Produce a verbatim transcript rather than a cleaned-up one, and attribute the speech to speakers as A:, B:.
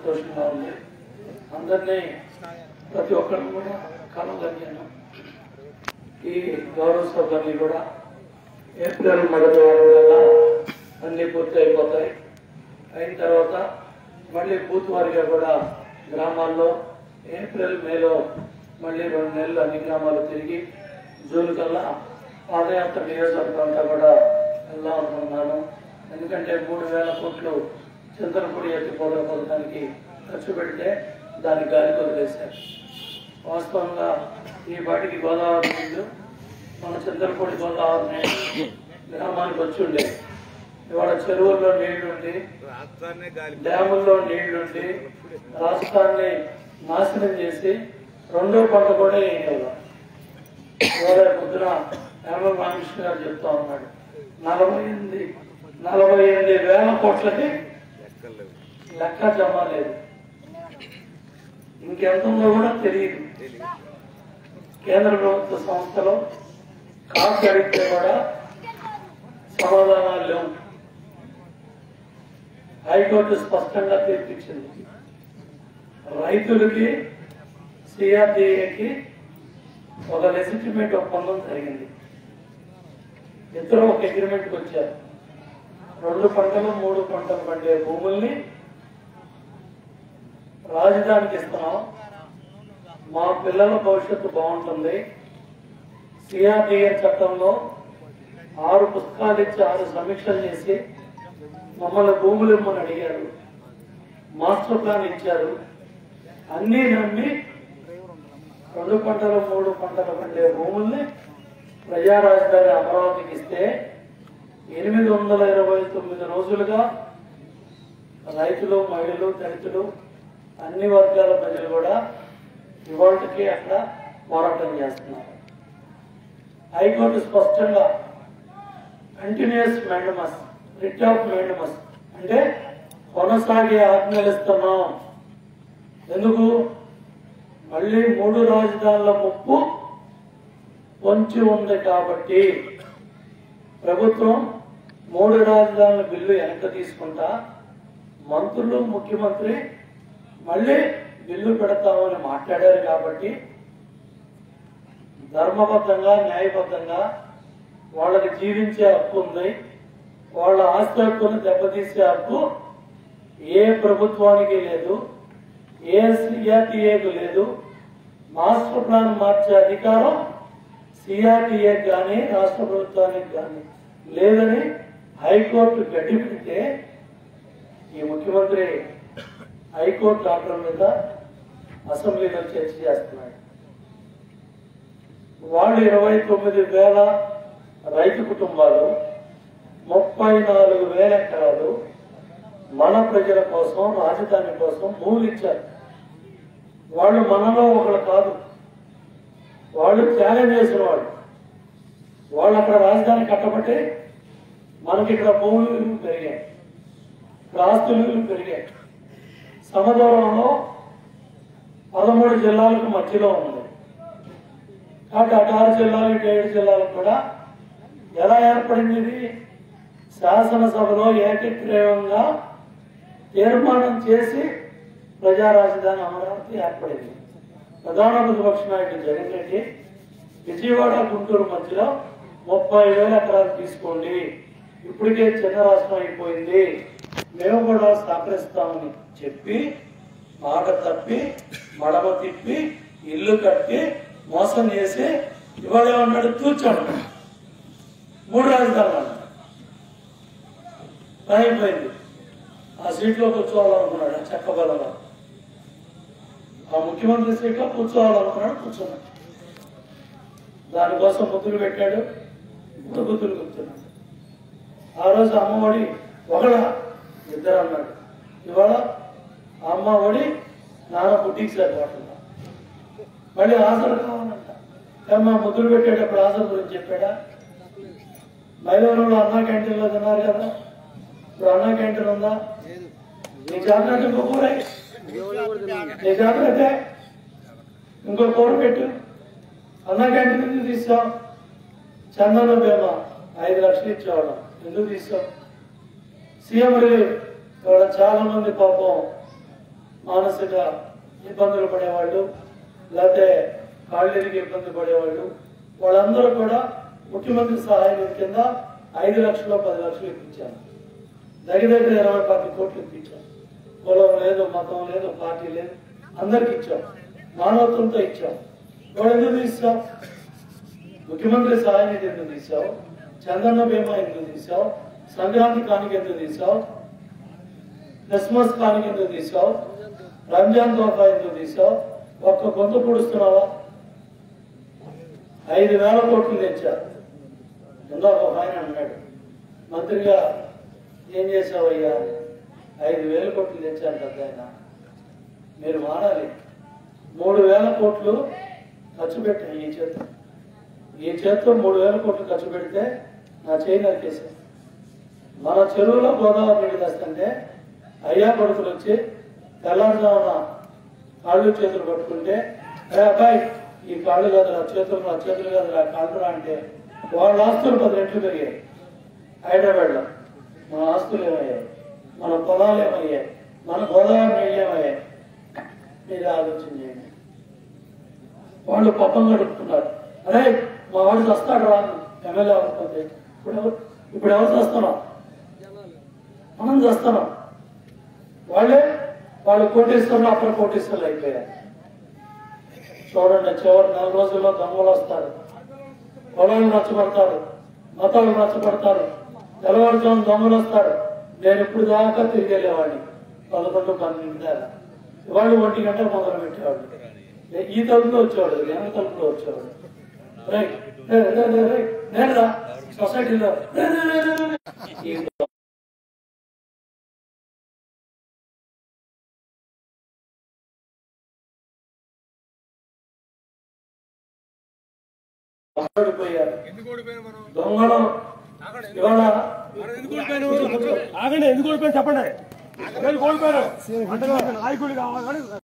A: సంతోషంగా ఉంది. అందరినీ ప్రతి ఒక్కరిని కూడా కలగలిగాను. ఈ గౌరవ సభని కూడా ఏప్రిల్ మొదటి వారం కల్లా అన్ని పూర్తి అయిపోతాయి. అయిన తర్వాత మళ్ళీ బూత్ వారిగా కూడా గ్రామాల్లో ఏప్రిల్ మేలో మళ్ళీ రెండు నెలలు అన్ని గ్రామాలు తిరిగి జూన్ కల్లా పాదయాత్ర నియోజకవర్గం అంతా కూడా వెళ్దాం అనుకుంటున్నాను. ఎందుకంటే మూడు వేల కోట్లు చంద్రపూడి ఎత్తిపోతల పథకానికి ఖర్చు పెడితే దాన్ని గాలికి వదిలేశారు. వాస్తవంగా ఈ పాటికి గోదావరి నీళ్లు మన చంద్రపూడి గోదావరి గ్రామానికి వచ్చి ఉండే, ఇవాళ చెరువుల్లో నీళ్లుండి డ్యాముల్లో నీళ్లుండి రాష్ట్రాన్ని నాశనం చేసి రెండో పంట కూడా వేయగలరు. ఇవాళ పొద్దున యనమల రామకృష్ణ గారు చెప్తా ఉన్నాడు, నలభై ఎనిమిది నలభై ఎనిమిది వేల కోట్లకి లెక్క జమ లేదు. ఇంకెంత ఉందో కూడా తెలియదు. కేంద్ర ప్రభుత్వ సంస్థలో కాసు అడిగితే కూడా సమాధానాలు లేవు. హైకోర్టు స్పష్టంగా తీర్పిచ్చింది. రైతులకి సిఆర్డీఏకి ఒక లెజిటిమేట్ ఒప్పందం జరిగింది. ఇద్దరు ఒక అగ్రిమెంట్కి వచ్చారు. రెండు పంటలు మూడు పంటలు పండే భూముల్ని రాజధానికి ఇస్తున్నాం, మా పిల్లల భవిష్యత్తు బాగుంటుంది. సిఆర్డీఏ చట్టంలో ఆరు పుస్తకాలు ఇచ్చి ఆరు సమీక్షలు చేసి మమ్మల్ని భూములు ఇమ్మని అడిగారు. మాస్టర్ ప్లాన్ ఇచ్చారు. అన్నీ నమ్మి రెండు పంటలు మూడు పంటలు పండే భూముల్ని ప్రజా రాజధాని అమరావతికి ఇస్తే ఎనిమిది వందల ఇరవై తొమ్మిది రోజులుగా రైతులు, మహిళలు, దళితులు, అన్ని వర్గాల ప్రజలు కూడా ఇవాళకి అక్కడ పోరాటం చేస్తున్నారు. హైకోర్టు స్పష్టంగా continuous mandamus, writ of mandamus అంటే కొనసాగే ఆజ్ఞలు ఇస్తున్నాం. ఎందుకు? మళ్ళీ మూడు రాజధానుల ముప్పు పొంచి ఉంది కాబట్టి ప్రభుత్వం మూడు రాజధానుల బిల్లు వెనక్కి తీసుకుంటా మంత్రులు, ముఖ్యమంత్రి మళ్ళీ బిల్లు పెడతామని మాట్లాడారు. కాబట్టి ధర్మబద్ధంగా, న్యాయబద్ధంగా వాళ్ళకి జీవించే హక్కు ఉంది. వాళ్ళ ఆస్తి హక్కును దెబ్బతీసే హక్కు ఏ ప్రభుత్వానికి లేదు, ఏ సిఆర్టీఏకు లేదు. మాస్టర్ ప్లాన్ మార్చే అధికారం సిఆర్టీఏకి కానీ రాష్ట్ర ప్రభుత్వానికి కానీ లేదని హైకోర్టు గడ్డి పెడితే ఈ ముఖ్యమంత్రి హైకోర్టు ఆర్డర్ మీద అసెంబ్లీలో చర్చ చేస్తున్నాడు. వాళ్ళు ఇరవై తొమ్మిది వేల రైతు కుటుంబాలు, ముప్పై నాలుగు వేల ఎకరాలు మన ప్రజల కోసం, రాజధాని కోసం భూములు ఇచ్చారు. వాళ్ళు మనలో ఒకరు కాదు, వాళ్ళు త్యాగం చేసిన వాళ్ళు. వాళ్ళు అక్కడ రాజధాని కట్టబట్టి మనకి ఇక్కడ భూములు విలువ పెరిగాయి, ఇక్కడ ఆస్తులు విలువ పెరిగాయి. సమదూరంలో పదమూడు జిల్లాలకు మధ్యలో ఉంది కాబట్టి అటు ఆరు జిల్లాలు, ఇటు ఏడు జిల్లాలకు కూడా ఎలా ఏర్పడింది? ఇది శాసనసభలో ఏకగ్రీవంగా తీర్మానం చేసి ప్రజా రాజధాని అమరావతి ఏర్పడింది. ప్రధాన ప్రతిపక్ష నాయకుడు జగన్ రెడ్డి విజయవాడ, గుంటూరు మధ్యలో ముప్పై వేల ఎకరాలు తీసుకోండి, ఇప్పటికే చిన్న రాష్ట్రం అయిపోయింది, మేము కూడా సహకరిస్తామని చెప్పి మాట తప్పి మడమ తిప్పి ఇల్లు కట్టి మోసం చేసి ఇవాళ ఏమన్నాడు? కూర్చోండి, మూడు రాజధానులు అయిపోయింది. ఆ సీట్లో కూర్చోవాలనుకున్నాడు చెక్కబలంగా, ఆ ముఖ్యమంత్రి సీట్లో కూర్చోవాలనుకున్నాడు, కూర్చున్నాడు. దానికోసం బుద్ధులు పెట్టాడు, ఇప్పుడు బుద్ధులు కూర్చున్నాడు. ఆ రోజు అమ్మఒడి ఒకడ ఇద్దరు అన్నాడు, ఇవాళ అమ్మ ఒడి నాన్న బుడ్డికి సరిపోతుందా, మళ్ళీ ఆసరు కావాలంట. అమ్మ ముద్దులు పెట్టేటప్పుడు ఆసరు గురించి చెప్పాడా? మైలవరంలో అన్నా క్యాంటీన్లో తిన్నారు కదా, ఇప్పుడు అన్నా క్యాంటీన్ ఉందా? నీ జాగ్రత్త ఇంకో కూర, నీ జాగ్రత్త ఇంకో కూర పెట్టు. అన్నా క్యాంటీన్ ఎందుకు తీసావు? చందన బీమా ఐదు లక్షలు ఇచ్చేవాళ్ళం, ఎందుకు తీసావు? సీఎం రిలీఫ్ ఇవాళ చాలా మంది పాపం మానసిక ఇబ్బందులు పడేవాళ్ళు లేకపోతే కాళ్ళెరిగి ఇబ్బంది పడేవాళ్ళు వాళ్ళందరూ కూడా ముఖ్యమంత్రి సహాయ నిధి కింద ఐదు లక్షలు పది లక్షలు ఇప్పించాను. దగ్గర దగ్గర ఇరవై పది కోట్లు ఇప్పించాం. కులం లేదు, మతం లేదు, పార్టీ లేదు, అందరికి ఇచ్చాం. మానవత్వంతో ఇచ్చాం. వాడు ఎందుకు తీసావు? ముఖ్యమంత్రి సహాయ నిధి ఎందుకు తీసావు? చంద్రన్న బీమా ఎందుకు తీసావు? సంక్రాంతి కానుక ఎందుకు తీసావు? క్రిస్మస్ కానుక ఎందుకు తీసావు? రంజాన్ తోఫా ఎందుకు తీసావు? ఒక్క గొంతు పొడుస్తున్నావా? ఐదు వేల కోట్లు తెచ్చారు. ఎంతో ఒక ఆయన అన్నాడు, మంత్రిగా ఏం చేసావయ్యా? ఐదు వేల కోట్లు తెచ్చాను పెద్ద ఆయన. మీరు మారాలి. మూడు వేల కోట్లు ఖర్చు పెట్టాను ఈ చేత్తో. ఈ చేత్తో మూడు వేల కోట్లు ఖర్చు పెడితే నా చేయి నరికేసాను. మన చెరువులో గోదావరి నీళ్ళు తెస్తుంటే అయ్యా కొడుకులు వచ్చి తెల్లారుజామున కాళ్ళు చేతులు పట్టుకుంటే అబ్బాయి ఈ కాళ్ళు కదరా, చేతులు నా చేతులు కదరా, కాళ్ళురా అంటే వాళ్ళ ఆస్తులు పది రెట్లు పెరిగాయి. హైదరాబాద్లో మన ఆస్తులు ఏమయ్యాయి? మన పొలాలు ఏమయ్యాయి? మన గోదావరి నీళ్ళు ఏమయ్యాయి? మీరు ఆలోచన చేయండి. వాళ్ళు పప్పం గడుపుతున్నారు. అరే మా వాడు వస్తాడు రా ఎమ్మెల్యే అవ్వకపోతే. ఇప్పుడు ఎవరు ఇప్పుడు ఎవరు చేస్తున్నాం? మనం చేస్తున్నాం. వాళ్ళే వాళ్ళు కోటీశ్వరులు అప్పుడు కోటీశ్వరులు అయిపోయారు. చూడండి, చివరి నెల రోజుల్లో దొంగలు వస్తారు, పొలాలు నచ్చబడతారు, మతాలు నచ్చబడతారు, తెల్లవారుజాము దొంగలు వస్తారు. నేను ఇప్పుడు దాకా తిరిగి వెళ్ళేవాడిని పదకొండు పన్నెండు దాకా. వాళ్ళు ఒంటి గంట మొదలు పెట్టేవాళ్ళు. ఈ తలుపులో వచ్చేవాడు, వెనక తలుపులో వచ్చేవాడు. రైట్ నేనురా సొసైటీలో ఓడిపోయారు. దొంగలు ఇవాళ
B: ఆగండి, ఎందుకు ఓడిపోయారు చెప్పండి. ఓడిపోయారు నాయకుడు కావాలి.